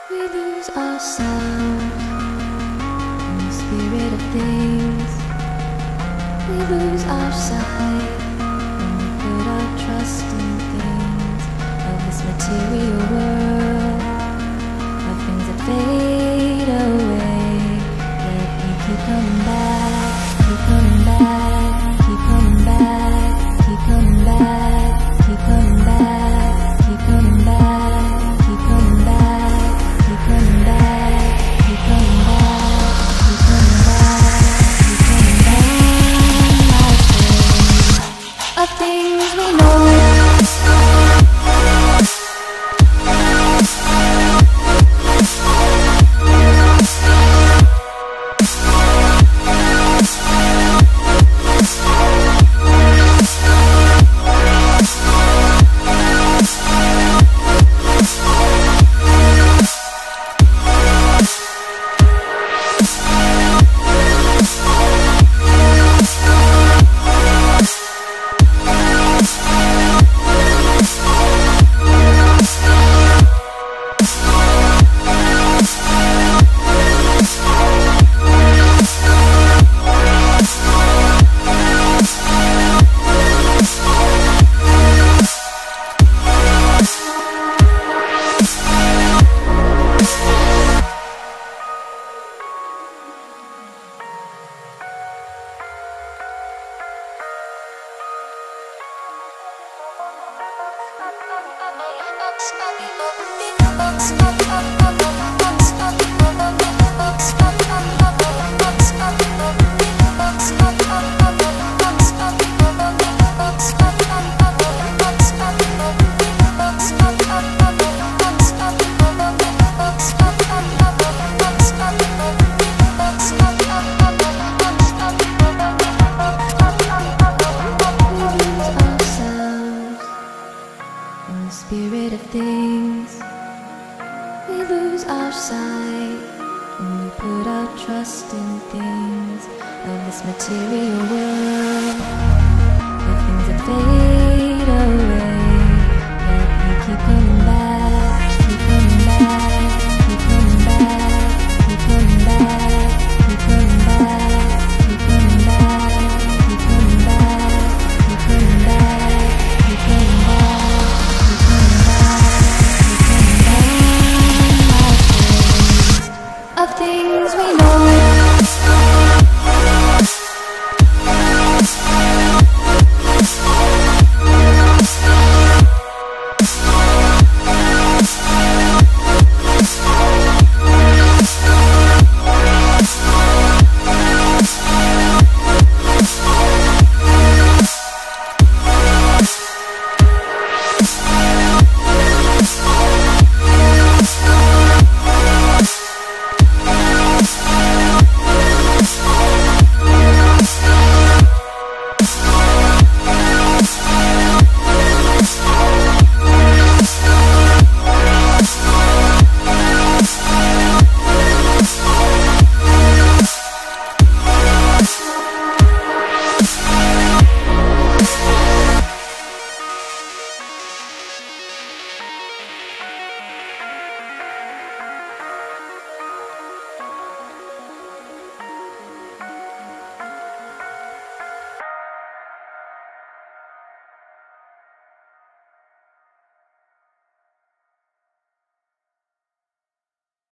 We lose ourselves in the spirit of things. We lose our sight when we put our trust in things of this material world, of things that fade away. Let me keep coming back, keep coming back, keep coming back, keep coming back, keep coming back, keep coming back, keep coming back, keep coming back, keep coming back, keep coming back, keep coming back. Of things we know. Spirit of things, we lose our sight when we put our trust in things of this material world, of things that fade.